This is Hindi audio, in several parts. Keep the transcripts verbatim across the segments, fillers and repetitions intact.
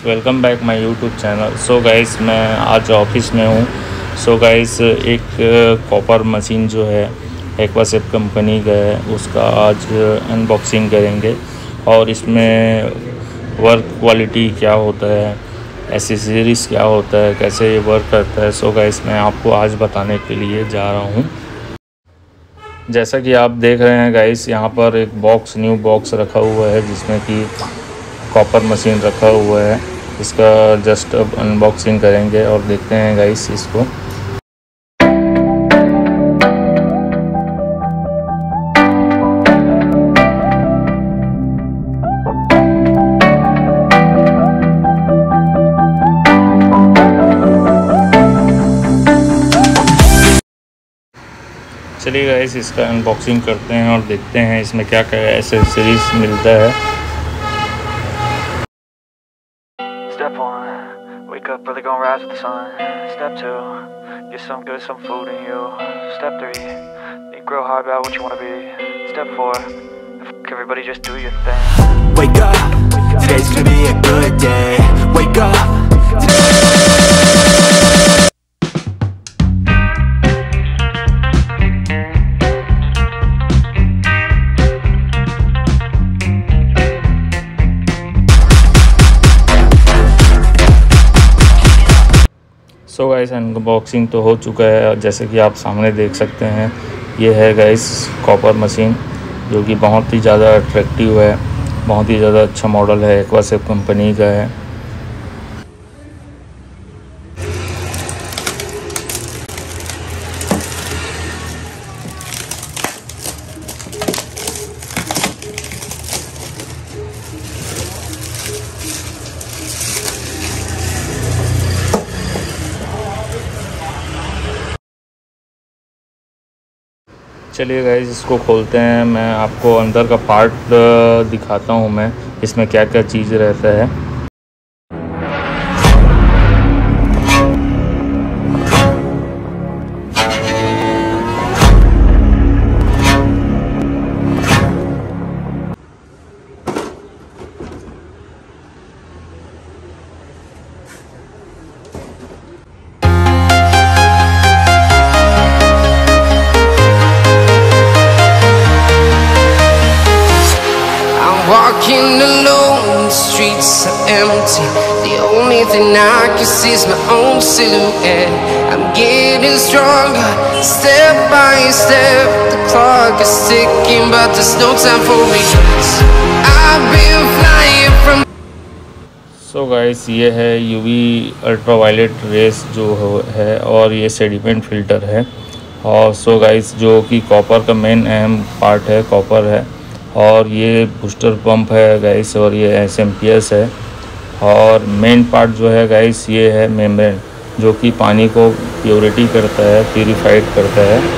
Welcome back my YouTube channel. So guys, मैं आज ऑफिस में हूँ। सो गाइस, एक कॉपर मशीन जो है एक्वासेप कंपनी का है, उसका आज अनबॉक्सिंग करेंगे और इसमें वर्क क्वालिटी क्या होता है, एसेसरीज़ क्या होता है, कैसे ये वर्क करता है। सो गाइस, मैं आपको आज बताने के लिए जा रहा हूँ। जैसा कि आप देख रहे हैं गाइस, यहाँ पर एक बॉक्स न्यू बॉक्स रखा हुआ है जिसमें कि कॉपर मशीन रखा हुआ है। इसका जस्ट अब अनबॉक्सिंग करेंगे और देखते हैं गाइस इसको। चलिए गाइस, इसका अनबॉक्सिंग करते हैं और देखते हैं इसमें क्या क्या एसेसरीज मिलता है। Step one, wake up early, gonna rise with the sun. Step two, get some good, some food in you. Step three, think real hard about what you wanna be. Step four, fuck everybody, just do your thing. Wake up, today's gonna be a good day. Wake up today. So guys, unboxing तो हो चुका है। जैसे कि आप सामने देख सकते हैं, ये है गाइस कॉपर मशीन, जो कि बहुत ही ज़्यादा अट्रैक्टिव है, बहुत ही ज़्यादा अच्छा मॉडल है, एक्वासेप कंपनी का है। चलिए गाइस, इसको खोलते हैं। मैं आपको अंदर का पार्ट दिखाता हूँ मैं इसमें क्या क्या चीज़ रहता है। Walking alone, the streets are empty. The only thing I can see is my own silhouette. I'm getting stronger, step by step. The clock is ticking, but there's no time for me. I've been flying from. So guys, ये है यूवी अल्ट्रावायलेट रेस जो है, और ये सेडिमेंट फिल्टर है। और सो गाइस, जो कि कॉपर का मेन अहम पार्ट है, कॉपर है। और ये बूस्टर पंप है गाइस, और ये एस एम पी एस है। और मेन पार्ट जो है गाइस, ये है मेम्ब्रेन, जो कि पानी को प्योरिटी करता है, प्यूरिफाइड करता है।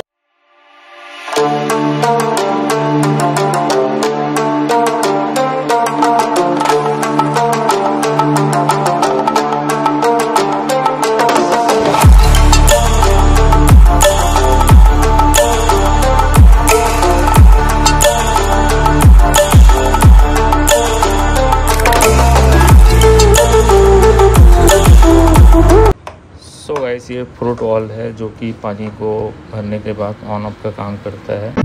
सो गाइस, ये फ्रूट वॉल है, जो कि पानी को भरने के बाद ऑन ऑफ का काम करता है।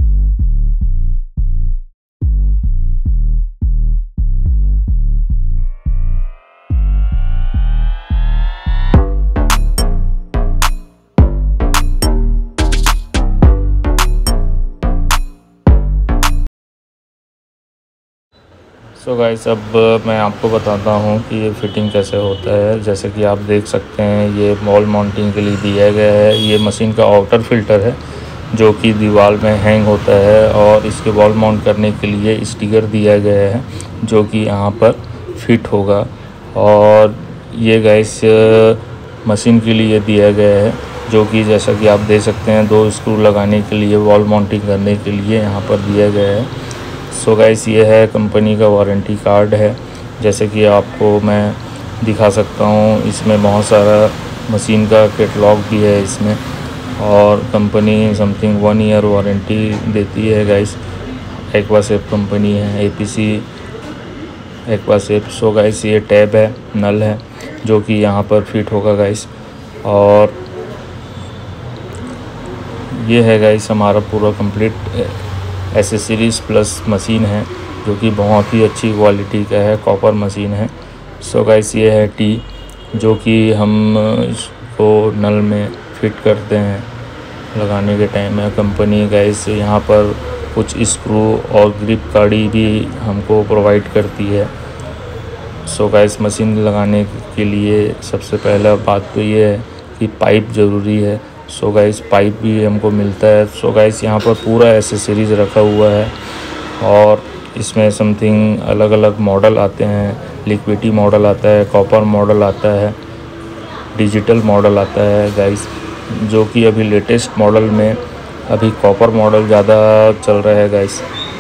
सो so गाइस, अब मैं आपको बताता हूँ कि ये फ़िटिंग कैसे होता है। जैसे कि आप देख सकते हैं, ये वॉल माउंटिंग के लिए दिया गया है। ये मशीन का आउटर फिल्टर है, जो कि दीवार में हैंग होता है, और इसके वॉल माउंट करने के लिए स्टिकर दिया गया है, जो कि यहाँ पर फिट होगा। और ये गाइस मशीन के लिए दिया गया है, जो कि जैसा कि आप देख सकते हैं, दो स्क्रू लगाने के लिए, वॉल माउंटिंग करने के लिए यहाँ पर दिया गया है। सो गाइस, ये है कंपनी का वारंटी कार्ड है, जैसे कि आपको मैं दिखा सकता हूँ। इसमें बहुत सारा मशीन का कैटलॉग भी है इसमें, और company something one year warranty देती है गाइस। एक्वासेप कंपनी है, A P C aqua safe. So guys ये टैब है, नल है जो कि यहाँ पर फिट होगा गाइस। और ये है गाइस हमारा पूरा कंप्लीट एसेसरीज प्लस मशीन है जो कि बहुत ही अच्छी क्वालिटी का है, कॉपर मशीन है। सो गाइस ये है टी जो कि हम इसको नल में फिट करते हैं लगाने के टाइम में। कंपनी गाइस यहाँ पर कुछ स्क्रू और ग्रिप काड़ी भी हमको प्रोवाइड करती है। सो गाइस मशीन लगाने के लिए सबसे पहला बात तो ये है कि पाइप ज़रूरी है। सो गाइस पाइप भी हमको मिलता है। सो गाइस यहाँ पर पूरा एसेसरीज रखा हुआ है और इसमें समथिंग अलग अलग मॉडल आते हैं। लिक्विडी मॉडल आता है, कॉपर मॉडल आता है, डिजिटल मॉडल आता है गाइस, जो कि अभी लेटेस्ट मॉडल में अभी कॉपर मॉडल ज़्यादा चल रहा है guys.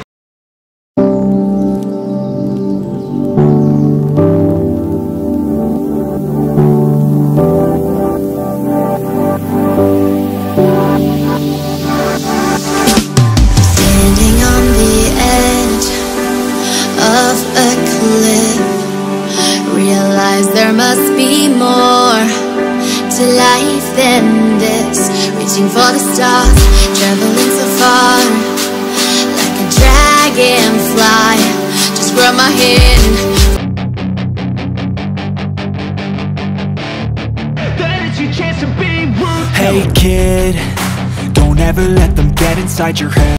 Standing on the edge of a cliff, realize there must be more to life than this. Reaching for the stars, traveling so far, like a dragonfly. Just grab my hand. Hey kid, don't ever let them get inside your head.